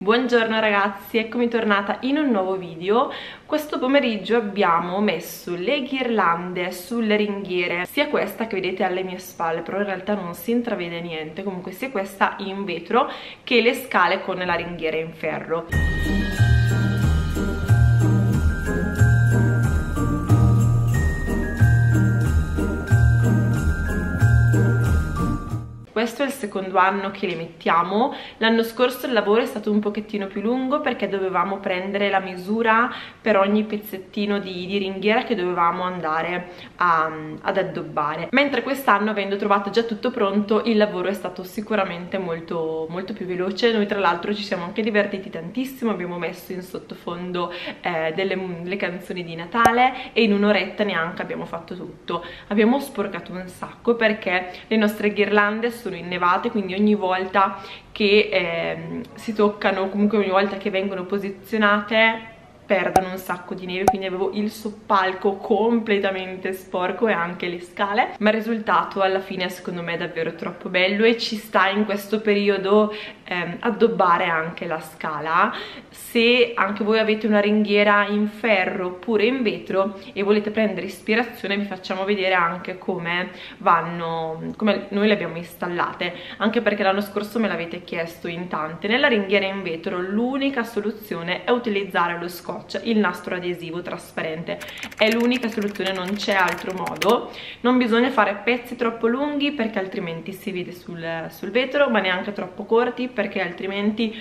Buongiorno ragazzi, eccomi tornata in un nuovo video. Questo pomeriggio abbiamo messo le ghirlande sulle ringhiere, sia questa che vedete alle mie spalle, però in realtà non si intravede niente, comunque sia questa in vetro che le scale con la ringhiera in ferro. Questo è il secondo anno che le mettiamo. L'anno scorso il lavoro è stato un pochettino più lungo perché dovevamo prendere la misura per ogni pezzettino di ringhiera che dovevamo andare ad addobbare, mentre quest'anno, avendo trovato già tutto pronto, il lavoro è stato sicuramente molto più veloce. Noi tra l'altro ci siamo anche divertiti tantissimo, abbiamo messo in sottofondo delle canzoni di Natale e in un'oretta neanche abbiamo fatto tutto. Abbiamo sporcato un sacco perché le nostre ghirlande sono innevate, quindi ogni volta che si toccano, comunque ogni volta che vengono posizionate, perdono un sacco di neve, quindi avevo il soppalco completamente sporco e anche le scale, ma il risultato alla fine secondo me è davvero troppo bello e ci sta in questo periodo addobbare anche la scala. Se anche voi avete una ringhiera in ferro oppure in vetro e volete prendere ispirazione, vi facciamo vedere anche come vanno, come noi le abbiamo installate, anche perché l'anno scorso me l'avete chiesto in tante. Nella ringhiera in vetro l'unica soluzione è utilizzare lo scotch, il nastro adesivo trasparente, è l'unica soluzione, non c'è altro modo. Non bisogna fare pezzi troppo lunghi perché altrimenti si vede sul vetro, ma neanche troppo corti perché altrimenti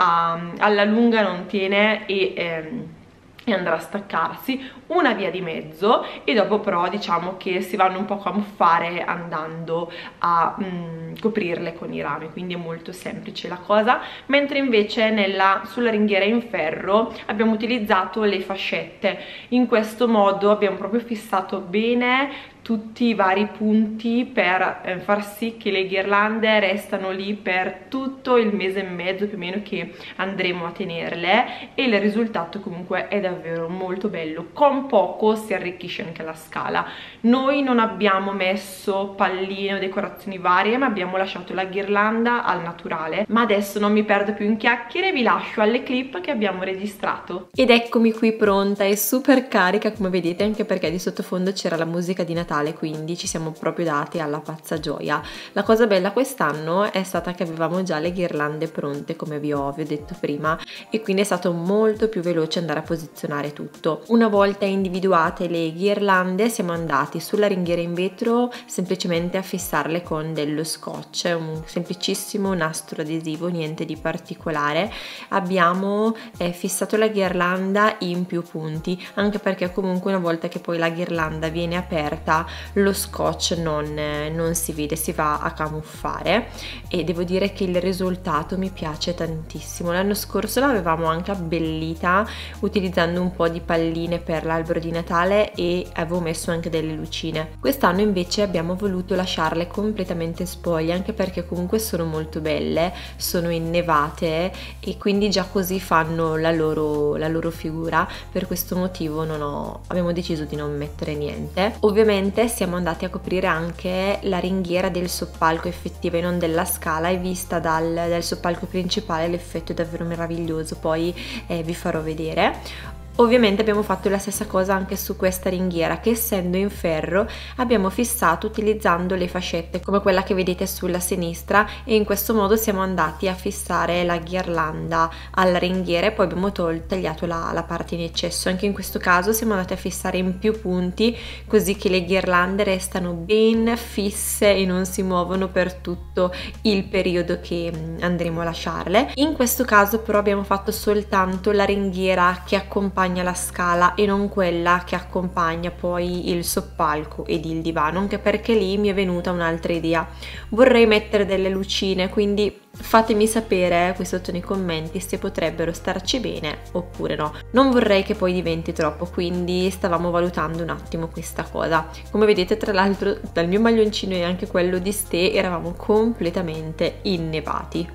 alla lunga non tiene e andrà a staccarsi. Una via di mezzo, e dopo però diciamo che si vanno un po' a camuffare andando a coprirle con i rami, quindi è molto semplice la cosa. Mentre invece sulla ringhiera in ferro abbiamo utilizzato le fascette. In questo modo abbiamo proprio fissato bene tutti i vari punti per far sì che le ghirlande restano lì per tutto il mese e mezzo più o meno che andremo a tenerle, e il risultato comunque è davvero molto bello. Con poco si arricchisce anche la scala. Noi non abbiamo messo palline o decorazioni varie, ma abbiamo lasciato la ghirlanda al naturale. Ma adesso non mi perdo più in chiacchiere, vi lascio alle clip che abbiamo registrato. Ed eccomi qui pronta e super carica, come vedete, anche perché di sottofondo c'era la musica di Natale, quindi ci siamo proprio dati alla pazza gioia. La cosa bella quest'anno è stata che avevamo già le ghirlande pronte, come vi ho detto prima, e quindi è stato molto più veloce andare a posizionare tutto. Una volta individuate le ghirlande siamo andati sulla ringhiera in vetro semplicemente a fissarle con dello scotch, un semplicissimo nastro adesivo, niente di particolare. Abbiamo fissato la ghirlanda in più punti, anche perché comunque una volta che poi la ghirlanda viene aperta lo scotch non si vede, si va a camuffare, e devo dire che il risultato mi piace tantissimo. L'anno scorso l'avevamo anche abbellita utilizzando un po' di palline per l'albero di Natale e avevo messo anche delle lucine. Quest'anno invece abbiamo voluto lasciarle completamente spoglie, anche perché comunque sono molto belle, sono innevate e quindi già così fanno la loro figura. Per questo motivo abbiamo deciso di non mettere niente. Ovviamente siamo andati a coprire anche la ringhiera del soppalco effettiva e non della scala, e vista dal soppalco principale l'effetto è davvero meraviglioso, poi vi farò vedere. Ovviamente abbiamo fatto la stessa cosa anche su questa ringhiera, che essendo in ferro abbiamo fissato utilizzando le fascette come quella che vedete sulla sinistra, e in questo modo siamo andati a fissare la ghirlanda alla ringhiera e poi abbiamo tagliato la parte in eccesso. Anche in questo caso siamo andati a fissare in più punti, così che le ghirlande restano ben fisse e non si muovono per tutto il periodo che andremo a lasciarle. In questo caso però abbiamo fatto soltanto la ringhiera che accompagna la scala e non quella che accompagna poi il soppalco ed il divano, anche perché lì mi è venuta un'altra idea. Vorrei mettere delle lucine, quindi fatemi sapere qui sotto nei commenti se potrebbero starci bene oppure no. Non vorrei che poi diventi troppo, quindi stavamo valutando un attimo questa cosa. Come vedete, tra l'altro, dal mio maglioncino e anche quello di Ste eravamo completamente innevati.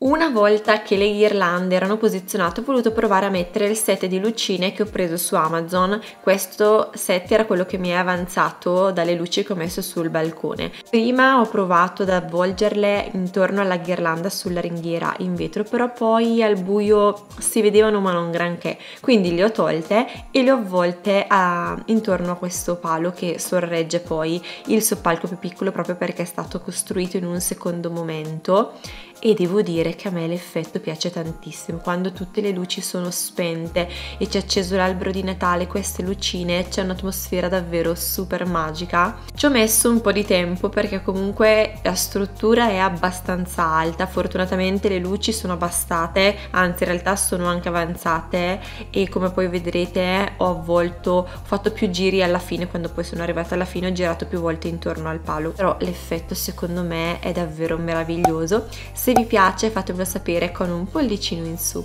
Una volta che le ghirlande erano posizionate ho voluto provare a mettere il set di lucine che ho preso su Amazon. Questo set era quello che mi è avanzato dalle luci che ho messo sul balcone. Prima ho provato ad avvolgerle intorno alla ghirlanda sulla ringhiera in vetro, però poi al buio si vedevano ma non granché, quindi le ho tolte e le ho avvolte intorno a questo palo che sorregge poi il soppalco più piccolo, proprio perché è stato costruito in un secondo momento. E devo dire che a me l'effetto piace tantissimo, quando tutte le luci sono spente e c'è acceso l'albero di Natale, queste lucine, c'è un'atmosfera davvero super magica. Ci ho messo un po' di tempo perché comunque la struttura è abbastanza alta, fortunatamente le luci sono abbassate, anzi in realtà sono anche avanzate, e come poi vedrete ho fatto più giri alla fine. Quando poi sono arrivata alla fine ho girato più volte intorno al palo, però l'effetto secondo me è davvero meraviglioso. Se vi piace fatemelo sapere con un pollicino in su.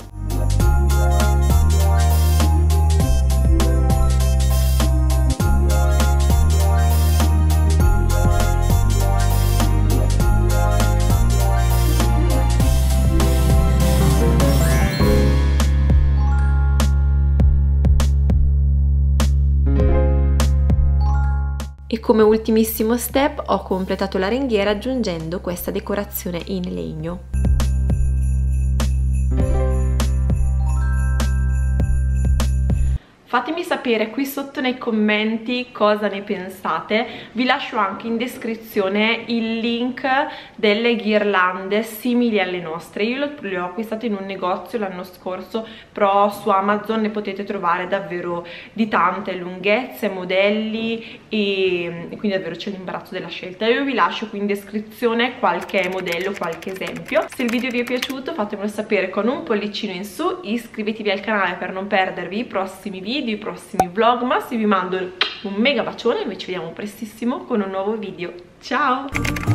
E come ultimissimo step ho completato la ringhiera aggiungendo questa decorazione in legno. Fatemi sapere qui sotto nei commenti cosa ne pensate. Vi lascio anche in descrizione il link delle ghirlande simili alle nostre. Io le ho acquistate in un negozio l'anno scorso, però su Amazon ne potete trovare davvero di tante lunghezze, modelli, e quindi davvero c'è l'imbarazzo della scelta. Io vi lascio qui in descrizione qualche modello, qualche esempio. Se il video vi è piaciuto fatemelo sapere con un pollicino in su, iscrivetevi al canale per non perdervi i prossimi video, i prossimi vlogmas. Vi mando un mega bacione e noi ci vediamo prestissimo con un nuovo video. Ciao!